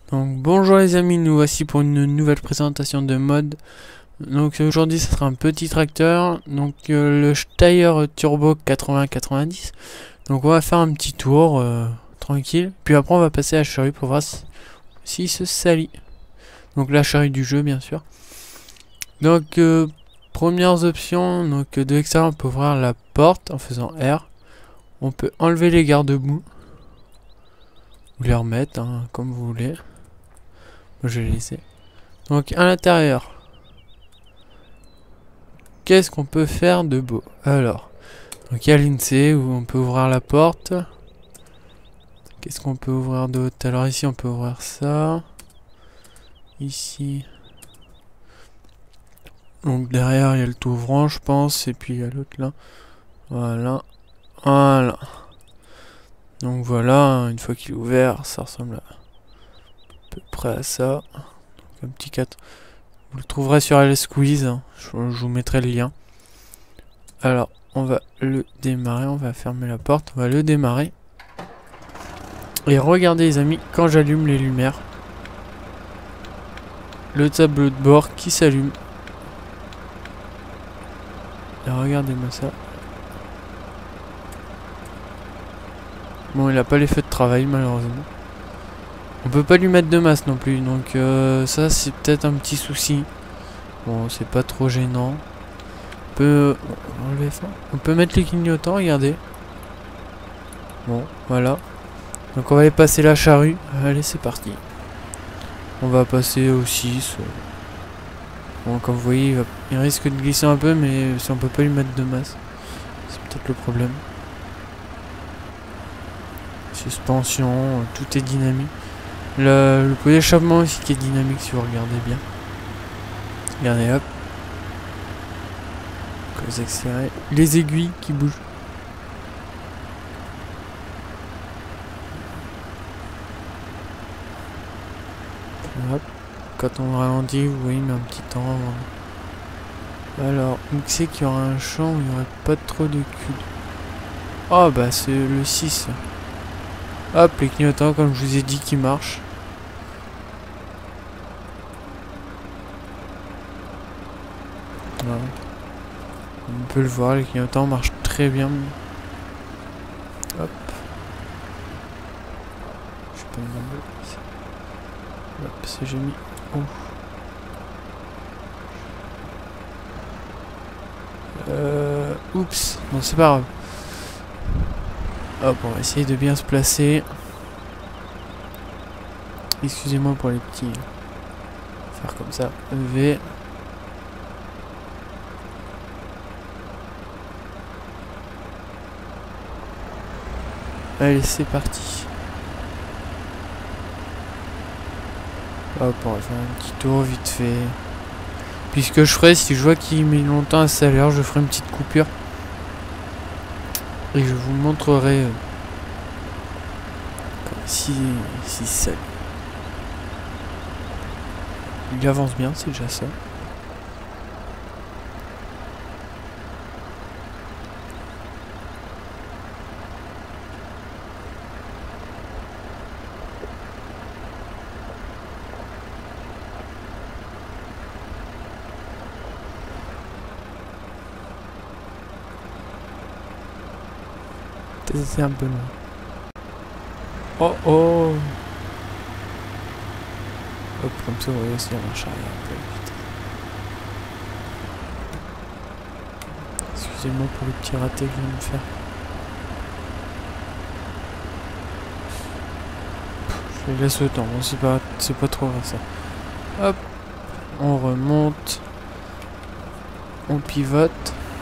Donc bonjour les amis, nous voici pour une nouvelle présentation de mode. Donc aujourd'hui ce sera un petit tracteur, donc le Steyr Turbo 80-90. Donc on va faire un petit tour tranquille, puis après on va passer à la charrue pour voir s'il se salit. Donc la charrue du jeu bien sûr. Donc premières options, donc de l'extérieur on peut ouvrir la porte en faisant R. On peut enlever les garde-boue, ou les remettre hein, comme vous voulez. Moi je vais les laisser. Donc à l'intérieur, qu'est-ce qu'on peut faire de beau? Alors, donc il y a l'INSEE où on peut ouvrir la porte. Qu'est-ce qu'on peut ouvrir d'autre? Alors ici on peut ouvrir ça. Ici. Donc derrière il y a le tout ouvrant je pense. Et puis il y a l'autre là. Voilà. Voilà. Donc voilà, une fois qu'il est ouvert, ça ressemble à peu près à ça. Donc un petit 4. Vous le trouverez sur LS Squeeze. Hein. Je vous mettrai le lien. Alors, on va le démarrer. On va fermer la porte. On va le démarrer. Et regardez les amis, quand j'allume les lumières, le tableau de bord qui s'allume. Et regardez-moi ça. Bon, il a pas les feux de travail malheureusement. On peut pas lui mettre de masse non plus, donc ça c'est peut-être un petit souci. Bon, c'est pas trop gênant. On peut enlever ça. On peut mettre les clignotants, regardez. Bon, voilà. Donc on va aller passer la charrue. Allez, c'est parti. On va passer au 6. Bon, comme vous voyez, il risque de glisser un peu, mais si on peut pas lui mettre de masse, c'est peut-être le problème. Suspension, tout est dynamique. Le pot d'échappement aussi qui est dynamique si vous regardez bien. Regardez, hop. Vous accélérez. Les aiguilles qui bougent. Hop. Quand on ralentit, vous voyez, il met un petit temps avant. Alors, où c'est qu'il y aura un champ où il n'y aurait pas trop de cul. Oh bah c'est le 6. Hop, les clignotants comme je vous ai dit qui marchent. Voilà. On peut le voir, les clignotants marchent très bien. Hop. Je peux me... Hop, c'est j'ai mis. Oups, bon c'est pas grave. Hop, on va essayer de bien se placer. Excusez-moi pour les petits. Faire comme ça. V. Allez, c'est parti. Hop, on va faire un petit tour vite fait. Puis ce que je ferai, si je vois qu'il met longtemps à salir, je ferai une petite coupure. Et je vous montrerai si ça... Il avance bien, c'est déjà ça. C'est un peu loin. Oh oh. Hop, comme ça, on va aussi en marche arrière un peu vite. Excusez-moi pour le petit raté que je viens de faire. Je les laisse le temps, bon, c'est pas trop grave ça. Hop, on remonte. On pivote.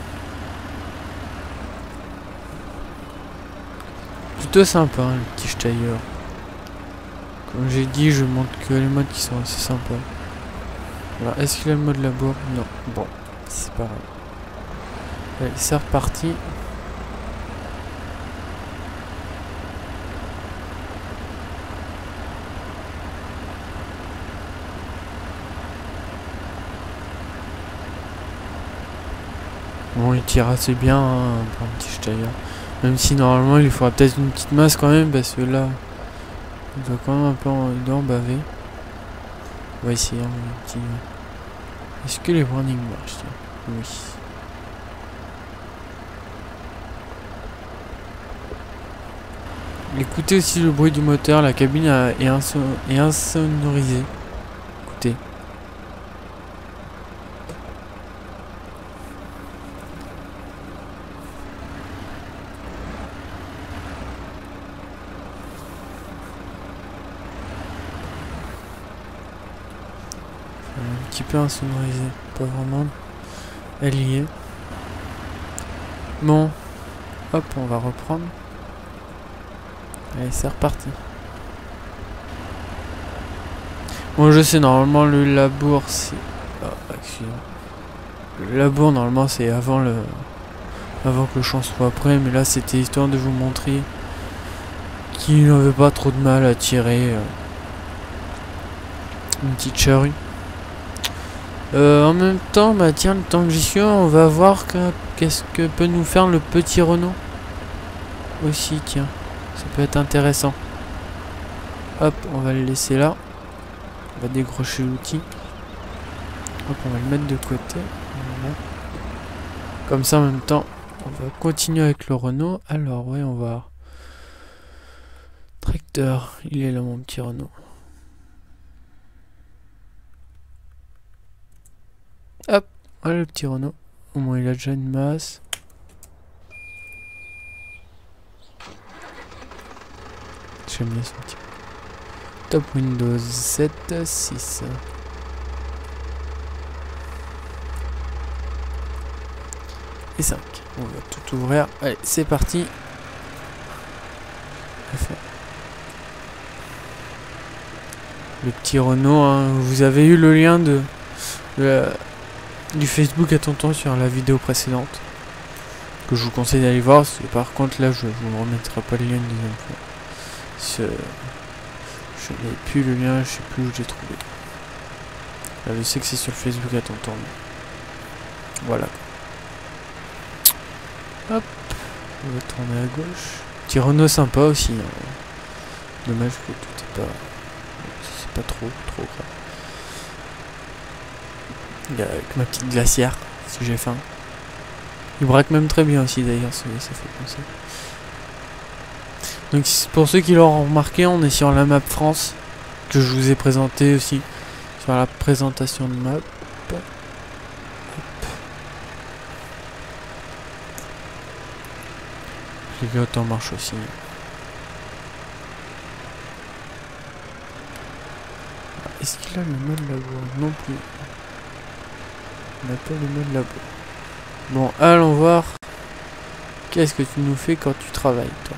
Plutôt sympa hein, le petit Steyr. Comme j'ai dit, je montre que les modes qui sont assez sympas. Alors, est-ce qu'il a le mode labour? Non. Bon, c'est pas grave. Allez, c'est reparti. Bon, il tire assez bien hein, pour un petit Steyr. Même si normalement il faudra peut-être une petite masse quand même parce que là il doit quand même un peu il doit en baver. On va essayer un petit... Est-ce que les warnings marchent? Oui. Écoutez aussi le bruit du moteur, la cabine est insonorisée. Écoutez. Un petit peu insonorisé, pas vraiment. Elle y est. Bon, hop, on va reprendre. Allez, c'est reparti. Bon, je sais, normalement le labour c'est... Oh, excusez-moi. Le labour normalement c'est avant que le champ soit prêt, mais là c'était histoire de vous montrer qu'il n'avait pas trop de mal à tirer une petite charrue. En même temps, bah tiens, le temps que j'y suis, on va voir qu'est-ce que peut nous faire le petit Renault. Aussi, tiens, ça peut être intéressant. Hop, on va le laisser là. On va décrocher l'outil. Hop, on va le mettre de côté. Voilà. Comme ça, en même temps, on va continuer avec le Renault. Alors, ouais, on va... Tracteur, il est là, mon petit Renault. Hop, voilà le petit Renault. Au moins, il a déjà une masse. J'aime bien ce petit. Top Windows 7, 6. Et 5. On va tout ouvrir. Allez, c'est parti. Le petit Renault, hein. Vous avez eu le lien du Facebook à tonton sur la vidéo précédente. Que je vous conseille d'aller voir. Par contre, là, je vous remettrai pas le lien une deuxième fois. Je n'ai plus le lien, je sais plus où j'ai trouvé. Là, je sais que c'est sur le Facebook à tonton. Voilà. Hop. On va tourner à gauche. Petit Renault sympa aussi. Hein. Dommage que tout est pas... C'est pas trop grave. Avec ma petite glacière, si j'ai faim. Il braque même très bien aussi d'ailleurs, ça fait penser. Donc pour ceux qui l'auront remarqué, on est sur la map France, que je vous ai présenté aussi, sur la présentation de map. Hop. Les vélos en marche aussi. Est-ce qu'il a le mode labour? Non plus. On n'a pas le mode labour. Bon, allons voir. Qu'est-ce que tu nous fais quand tu travailles, toi?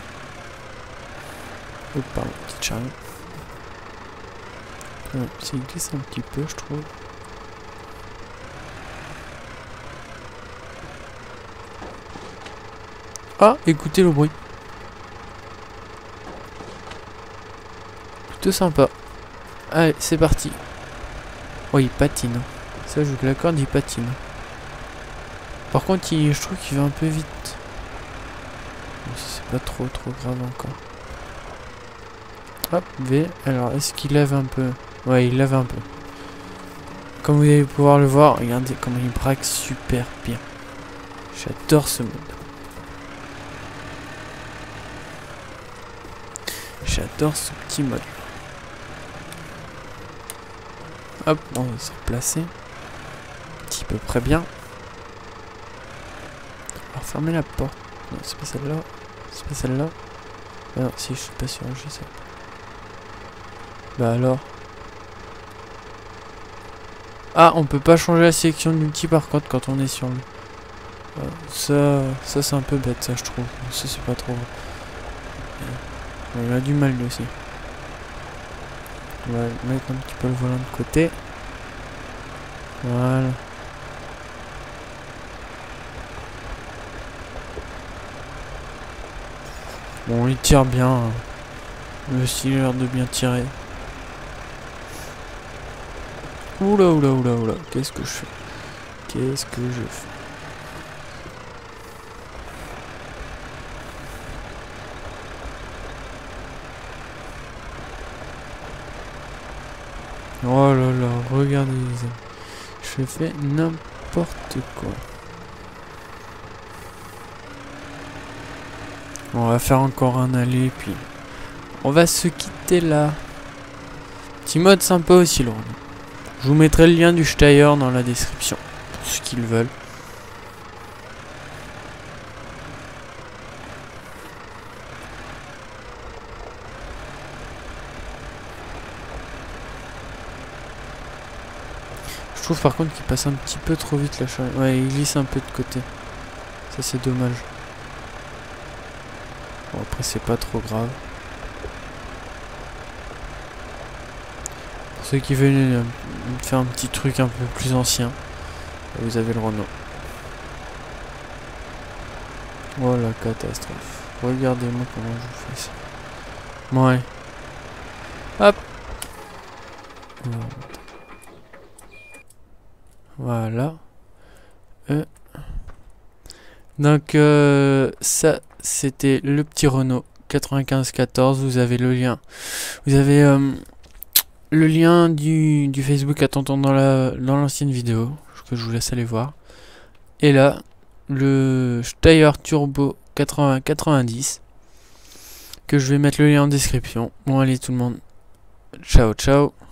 Oh, pardon, petite charrue. C'est glisse un petit peu, je trouve. Ah, écoutez le bruit. Plutôt sympa. Allez, c'est parti. Oh, il patine. Ça, je vous l'accorde, il patine. Par contre, je trouve qu'il va un peu vite. C'est pas trop grave encore. Hop, V. Alors, est-ce qu'il lève un peu? Ouais, il lève un peu. Comme vous allez pouvoir le voir, regardez comment il braque super bien. J'adore ce mode. J'adore ce petit mode. Hop, on va se replacer. Un petit peu près bien. On va fermer la porte. Non, c'est pas celle-là. C'est pas celle-là. Ah non, si, je suis pas sûr, je sais. Bah alors. Ah, on peut pas changer la sélection de l'outil par contre quand on est sur le... Ça c'est un peu bête, ça je trouve. Ça c'est pas trop... Il a du mal lui aussi. On va mettre un petit peu le volant de côté. Voilà. Bon, il tire bien. Le style a l'air de bien tirer. Oula, oula, oula, oula. Qu'est-ce que je fais? Qu'est-ce que je fais? Oh là là, regardez les amis. Je fais n'importe quoi. On va faire encore un aller, puis on va se quitter là. Petit mode sympa aussi, le Renault. Je vous mettrai le lien du Steyr dans la description, pour ceux qui le veulent. Je trouve par contre qu'il passe un petit peu trop vite la charrue. Ouais, il glisse un peu de côté. Ça c'est dommage. Bon, après c'est pas trop grave. Pour ceux qui veulent faire un petit truc un peu plus ancien, vous avez le Renault. Oh la catastrophe. Regardez-moi comment je vous fais ça. Bon allez. Hop. Voilà. Donc ça c'était le petit Renault 9514. Vous avez le lien. Vous avez le lien du Facebook attendant dans l'ancienne vidéo que je vous laisse aller voir. Et là le Steyr Turbo 8090 que je vais mettre le lien en description. Bon allez tout le monde. Ciao ciao.